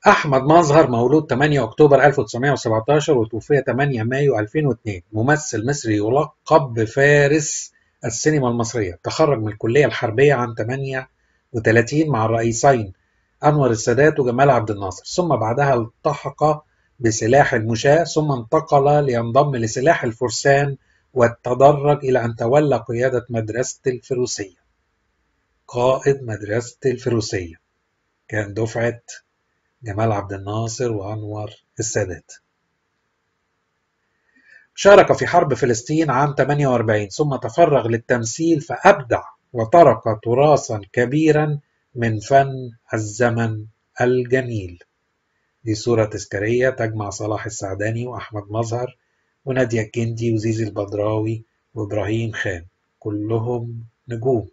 أحمد مظهر مولود 8 أكتوبر 1917 وتوفي 8 مايو 2002، ممثل مصري يلقب بفارس السينما المصرية. تخرج من الكلية الحربية عام 38 مع الرئيسين أنور السادات وجمال عبد الناصر، ثم بعدها التحق بسلاح المشاة، ثم انتقل لينضم لسلاح الفرسان، وتدرج إلى أن تولى قيادة مدرسة الفروسية. قائد مدرسة الفروسية كان دفعة جمال عبد الناصر وأنور السادات. شارك في حرب فلسطين عام 48، ثم تفرغ للتمثيل فأبدع وترك تراثا كبيرا من فن الزمن الجميل. دي صورة تذكارية تجمع صلاح السعداني وأحمد مظهر ونادية الجندي وزيزي البدراوي وإبراهيم خان، كلهم نجوم.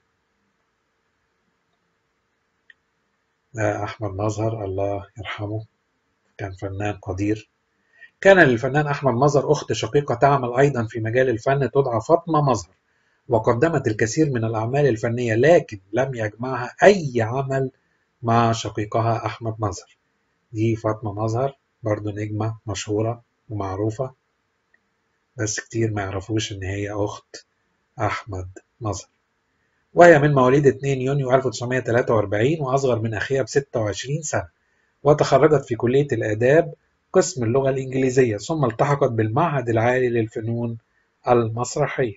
ده أحمد مظهر الله يرحمه، كان فنان قدير. كان للفنان أحمد مظهر أخت شقيقة تعمل أيضا في مجال الفن تدعى فاطمة مظهر، وقدمت الكثير من الأعمال الفنية، لكن لم يجمعها أي عمل مع شقيقها أحمد مظهر. دي فاطمة مظهر برضو نجمة مشهورة ومعروفة، بس كتير ما يعرفوش إن هي أخت أحمد مظهر، وهي من مواليد 2 يونيو 1943 وأصغر من أخيها ب26 سنة، وتخرجت في كلية الآداب قسم اللغة الإنجليزية، ثم التحقت بالمعهد العالي للفنون المسرحية.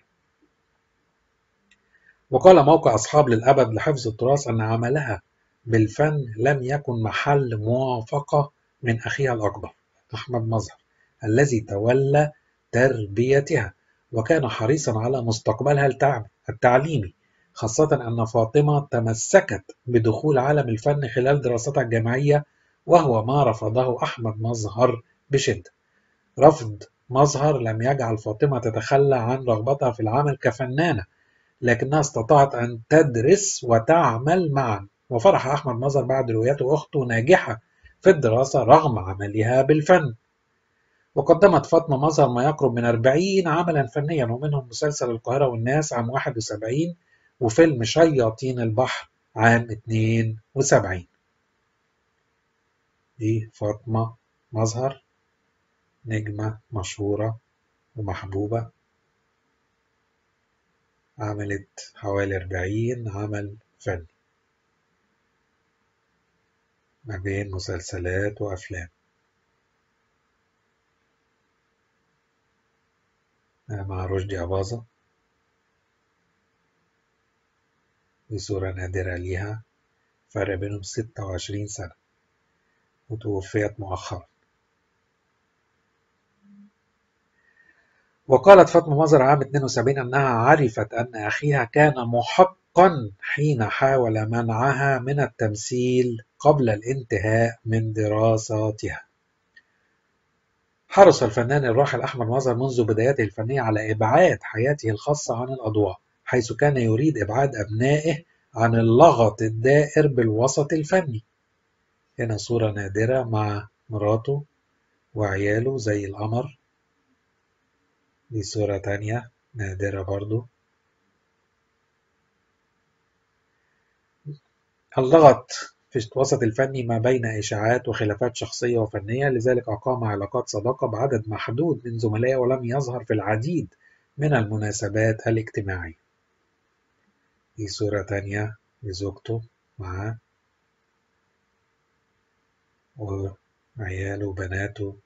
وقال موقع أصحاب للأبد لحفظ التراث أن عملها بالفن لم يكن محل موافقة من أخيها الأكبر أحمد مظهر الذي تولى تربيتها، وكان حريصا على مستقبلها التعليمي، خاصة أن فاطمة تمسكت بدخول عالم الفن خلال دراستها الجامعية، وهو ما رفضه أحمد مظهر بشدة. رفض مظهر لم يجعل فاطمة تتخلى عن رغبتها في العمل كفنانة، لكنها استطاعت أن تدرس وتعمل معا، وفرح أحمد مظهر بعد رؤيته أخته ناجحة في الدراسة رغم عملها بالفن. وقدمت فاطمة مظهر ما يقرب من 40 عملا فنيا، ومنهم مسلسل القاهرة والناس عام 71 وفيلم شياطين البحر عام 72. دي فاطمة مظهر نجمة مشهورة ومحبوبة، عملت حوالي 40 عمل فني ما بين مسلسلات وأفلام. مع رشدي أباظة، دي صورة نادرة ليها، فرق بينهم 26 سنة، وتوفيت مؤخرا. وقالت فاطمة مظهر عام 72 أنها عرفت أن أخيها كان محقا حين حاول منعها من التمثيل قبل الانتهاء من دراساتها. حرص الفنان الراحل أحمد مظهر منذ بداياته الفنية على إبعاد حياته الخاصة عن الأضواء، حيث كان يريد إبعاد أبنائه عن اللغط الدائر بالوسط الفني. هنا صورة نادرة مع مراته وعياله زي القمر. دي صورة تانية نادرة برضو. اللغط في الوسط الفني ما بين إشاعات وخلافات شخصية وفنية، لذلك أقام علاقات صداقة بعدد محدود من زملائه، ولم يظهر في العديد من المناسبات الاجتماعية. دي صورة تانية لزوجته معاه وعياله وبناته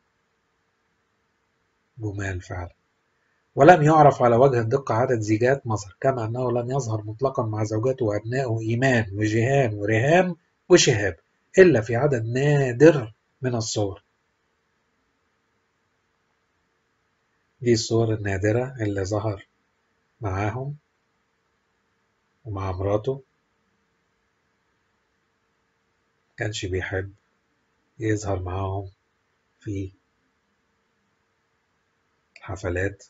جمال فعلا. ولم يعرف على وجه الدقة عدد زيجات مظهر، كما أنه لم يظهر مطلقا مع زوجاته وأبنائه إيمان وجيهان وريهام وشهاب إلا في عدد نادر من الصور. دي الصور النادرة اللي ظهر معاهم ومع مراته، كانش بيحب يظهر معاهم في حفلات.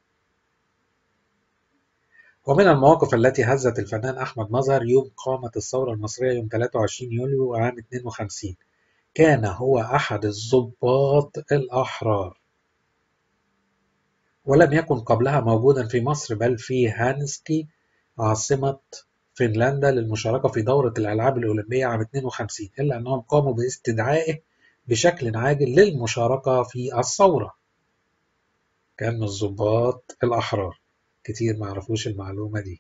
ومن المواقف التي هزت الفنان أحمد مظهر يوم قامت الثورة المصرية يوم 23 يوليو عام 52. كان هو أحد الضباط الأحرار، ولم يكن قبلها موجودا في مصر بل في هانسكي عاصمة فنلندا للمشاركة في دورة الألعاب الأولمبية عام 52، إلا أنهم قاموا باستدعائه بشكل عاجل للمشاركة في الثورة. كان من الضباط الأحرار. كتير ما يعرفوش المعلومة دي.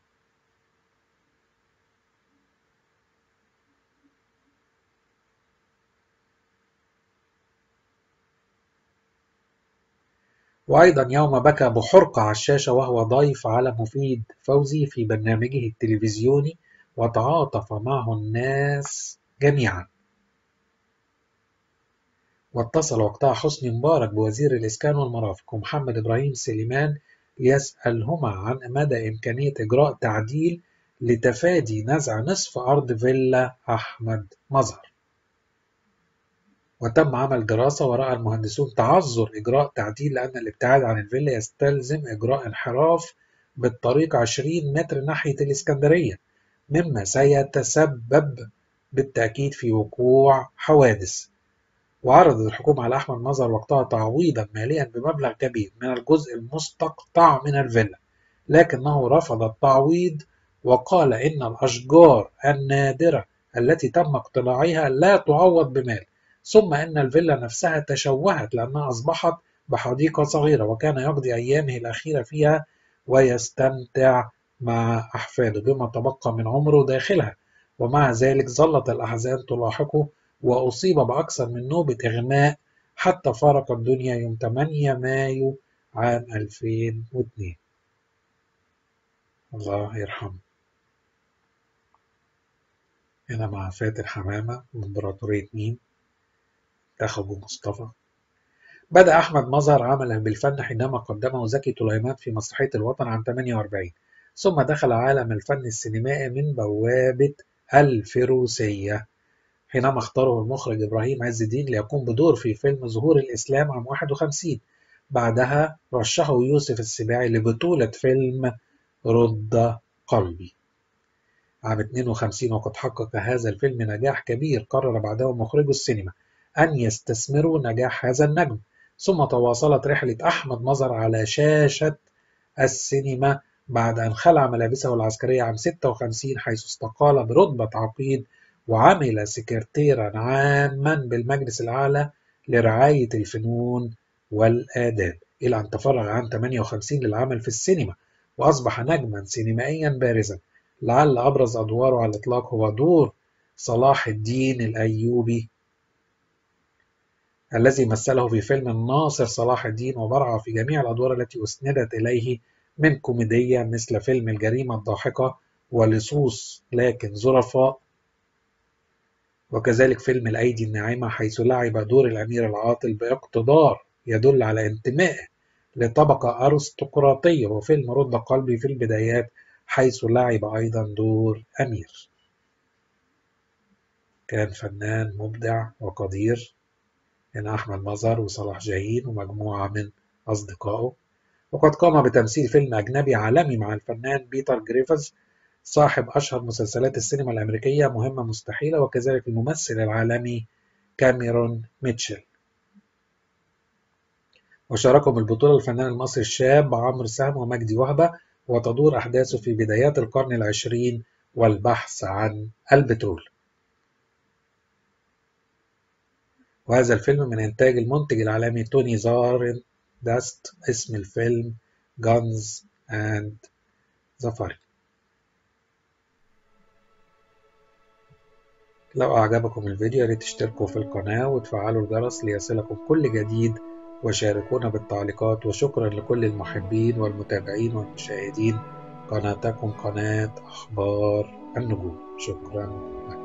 وأيضا يوم بكى بحرقة على الشاشة وهو ضيف على مفيد فوزي في برنامجه التلفزيوني، وتعاطف معه الناس جميعا. واتصل وقتها حسني مبارك بوزير الإسكان والمرافق ومحمد إبراهيم سليمان ليسألهما عن مدى إمكانية إجراء تعديل لتفادي نزع نصف أرض فيلا أحمد مظهر. وتم عمل دراسة ورأى المهندسون تعذر إجراء تعديل لأن الابتعاد عن الفيلا يستلزم إجراء انحراف بالطريق 20 متر ناحية الإسكندرية، مما سيتسبب بالتأكيد في وقوع حوادث. وعرضت الحكومة على أحمد مظهر وقتها تعويضا ماليا بمبلغ كبير من الجزء المستقطع من الفيلا، لكنه رفض التعويض وقال إن الأشجار النادرة التي تم اقتلاعها لا تعوض بمال، ثم إن الفيلا نفسها تشوهت لأنها أصبحت بحديقة صغيرة وكان يقضي أيامه الأخيرة فيها ويستمتع مع أحفاده بما تبقى من عمره داخلها. ومع ذلك ظلت الأحزان تلاحقه وأصيب بأكثر من نوبة إغماء حتى فارق الدنيا يوم 8 مايو عام 2002. الله يرحمه. هنا مع فاتن حمامة وإمبراطورية ميم أخو مصطفى. بدأ أحمد مظهر عمله بالفن حينما قدمه زكي طليمان في مسرحية الوطن عام 48، ثم دخل عالم الفن السينمائي من بوابة الفروسية حينما اختاره المخرج إبراهيم عز الدين ليقوم بدور في فيلم ظهور الإسلام عام 51. بعدها رشحه يوسف السباعي لبطولة فيلم رد قلبي عام 52، وقد حقق هذا الفيلم نجاح كبير. قرر بعده مخرجو السينما أن يستثمروا نجاح هذا النجم، ثم تواصلت رحلة أحمد مظهر على شاشة السينما بعد أن خلع ملابسه العسكرية عام 56، حيث استقال برتبة عقيد وعمل سكرتيرا عاما بالمجلس الأعلى لرعاية الفنون والآداب، إلى أن تفرغ عام 58 للعمل في السينما وأصبح نجما سينمائيا بارزا. لعل أبرز أدواره على الإطلاق هو دور صلاح الدين الأيوبي الذي مثله في فيلم الناصر صلاح الدين، وبرع في جميع الأدوار التي أسندت إليه من كوميدية مثل فيلم الجريمة الضاحكة ولصوص لكن ظرفاء، وكذلك فيلم الأيدي الناعمة حيث لعب دور الأمير العاطل باقتدار يدل على انتمائه لطبقة أرستقراطية، وفيلم رد قلبي في البدايات حيث لعب أيضا دور أمير. كان فنان مبدع وقدير من أحمد مظهر وصلاح جاهين ومجموعة من أصدقائه، وقد قام بتمثيل فيلم أجنبي عالمي مع الفنان بيتر جريفز صاحب أشهر مسلسلات السينما الأمريكية مهمة مستحيلة، وكذلك الممثل العالمي كاميرون ميتشل. وشاركهم البطولة الفنان المصري الشاب عمرو سهم ومجدي وهبة، وتدور أحداثه في بدايات القرن العشرين والبحث عن البترول. وهذا الفيلم من إنتاج المنتج العالمي توني زارن داست. اسم الفيلم Guns and Safari. لو أعجبكم الفيديو ياريت تشتركوا في القناة وتفعلوا الجرس ليصلكم كل جديد، وشاركونا بالتعليقات. وشكرا لكل المحبين والمتابعين والمشاهدين قناتكم قناة أخبار النجوم. شكرا لكم.